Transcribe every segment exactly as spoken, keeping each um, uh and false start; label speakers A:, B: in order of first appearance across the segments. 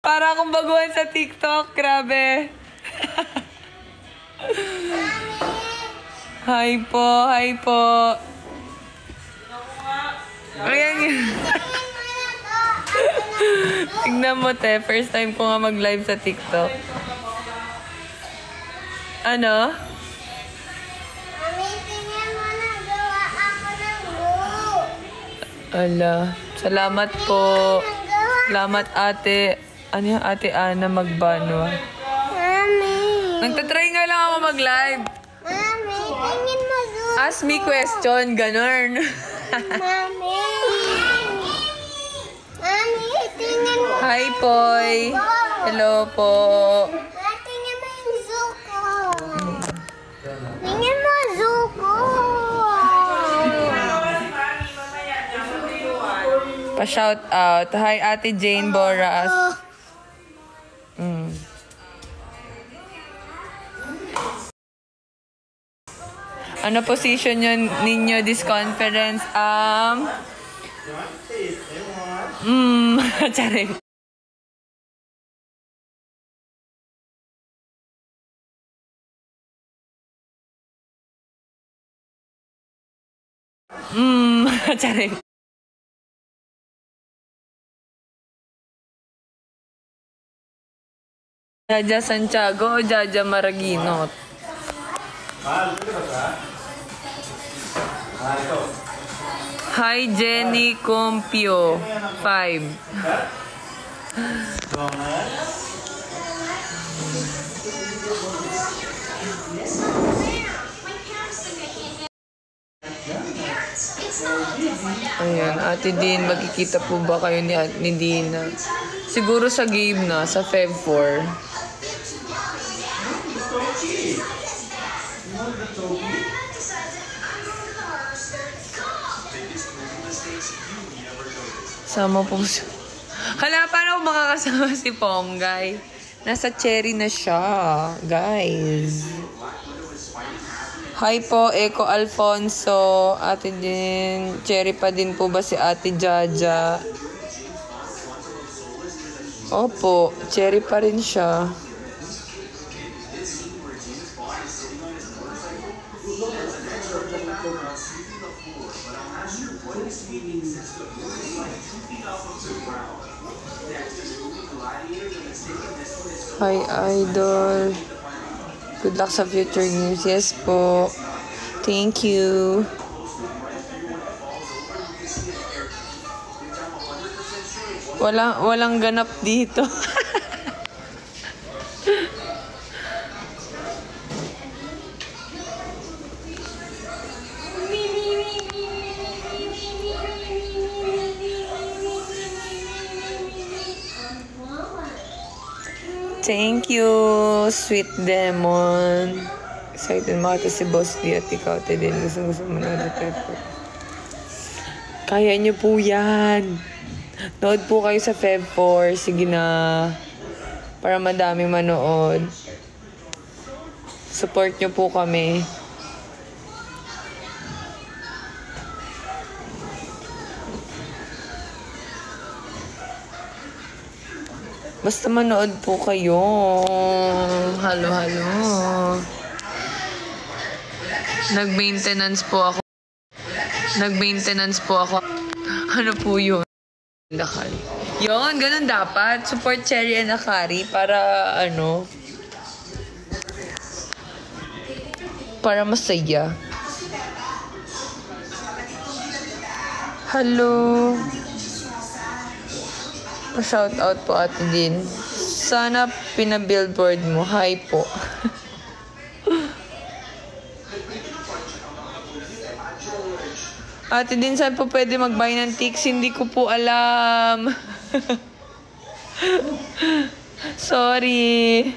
A: Para akong baguhan sa TikTok. Grabe. Hi po, hi po. Ayan yun. Tignan mo, te. First time ko nga mag-live sa TikTok. Ano?
B: Mami, tingnan mo na. Gawa ako ng glue.
A: Ala. Salamat po. Salamat, ate. Ano yung ate Ana magbano?
B: Mami.
A: Nagtatry nga lang ako mag-live.
B: Mami, tingin mo glue.
A: Ask me question. Ganon.
B: Mami. Mami, tingin mo.
A: Hi, Poy. Hello po.
B: Tingin mo yung zoo ko. Tingin mo zoo ko.
A: Pa-shout out. Hi, Ate Jane Boras. Mm. Ano position yun ninyo this conference? Um, mm, charing. Mm, charing. Jaja Santiago o Jaja Maraginot? Hi, Jenny Compio. Five. Ayan, Ate Din, magkikita po ba kayo ni, ni Dina? Siguro sa game na, sa Feb four. Sama po siya. Hala, paano kung makakasama si Ponggay? Nasa cherry na siya, guys. Hi po, Eco Alfonso. Ate din, cherry pa din po ba si Ate Jaja? Opo, cherry pa rin siya. Hi, Idol. Good luck sa future games. Yes po. Thank you. Walang, walang ganap dito. Thank you, Sweet Demon. Excited makita si Boss D at ikaw, te din. Gusto gusto mo na Pepper. Kaya niyo po yan. Nood po kayo sa Feb four. Sige na. Para madaming manood. Support niyo po kami. Basta manood po kayo. Halo, halo. Nag-maintenance po ako. Nag-maintenance po ako. Ano po yun? Akari. Yun, ganun dapat. Support Cherry and Akari para ano, para masaya. Hello. Pa-shout out po Ate Din. Sana pina-billboard mo. Hi po. Ate Din, saan po pwede mag-buy ng tics? Hindi ko po alam. Sorry.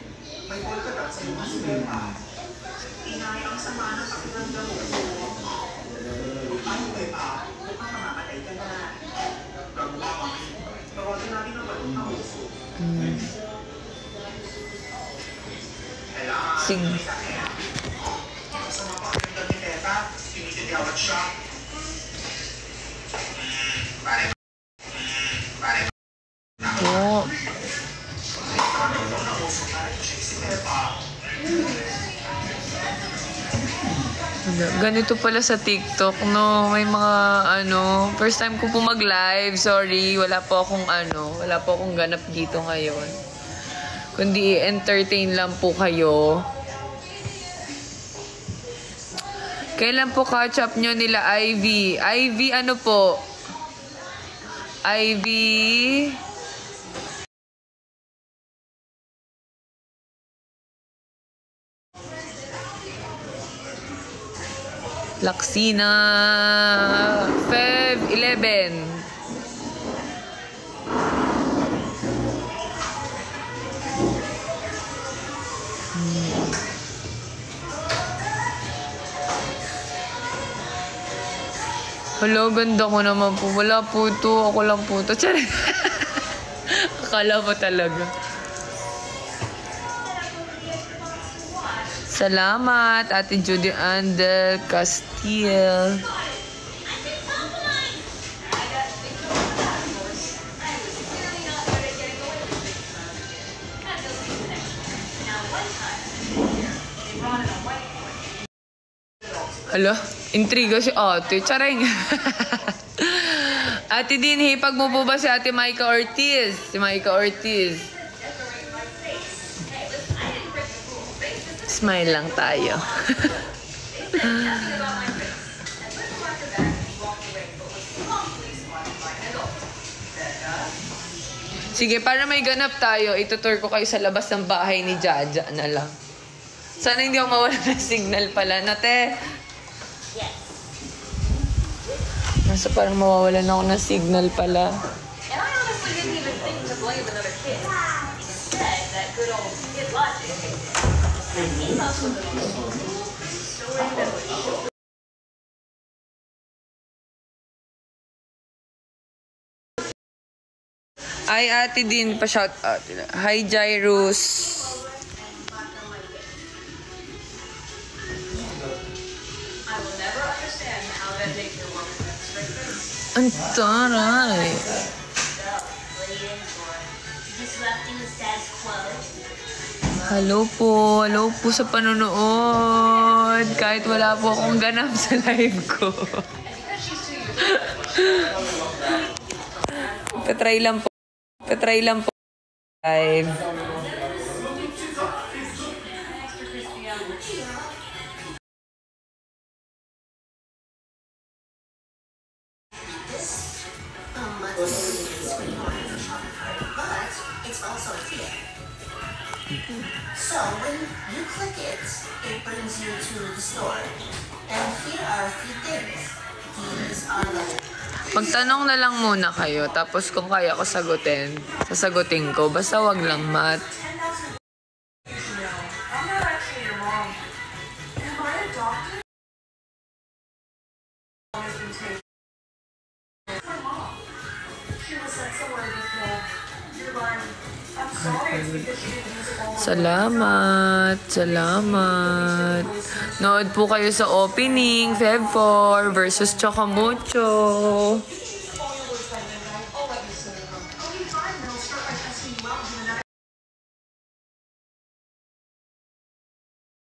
A: Hmm. Sige. Oh. Ganito pala sa TikTok, no? May mga, ano, first time ko po mag-live. Sorry, wala po akong, ano, wala po akong ganap dito ngayon. Kundi entertain lang po kayo. Kailan po catch up nyo nila, Ivy? Ivy, ano po? Ivy... Laksina, Feb eleven. Hmm. Hello, ganda ko naman po. Wala po to. Ako lang po to. Charin. Akala mo talaga. Salamat, Ate Judy Andel Castile. Hala, intriga si Ate. Charing. Ate din, hipag mo po ba si Ate Maika Ortiz? Si Maika Ortiz. Smile lang tayo. Sige, para may ganap tayo, itutur ko kayo sa labas ng bahay ni Jaja na lang. Sana hindi ako mawala ng signal pala. Nate?
B: Yes.
A: Nasa parang mawawalan ako ng signal pala.
C: And I honestly didn't even think to blame another kid. Instead, that good old kid logic. And he must have been on the story that was short.
A: Ay, Ate din, pa-shout out. Hi, Jairus.
C: I will never understand how that makes your woman restricted.
A: Ang taray.
B: Just left in the status quo.
A: Hello po. Hello po sa panonood. Kahit wala po akong ganap sa live ko. Patry lang po. Patry lang po. Live.
D: So when you click it, it brings you to the store. And here are a few things. These are like...
A: Magtanong na lang muna kayo, tapos kung kaya ko sagutin, sasagutin ko. Basta wag lang mat. Salamat, salamat. Nood po kayo sa opening, Feb four versus Chocomucho.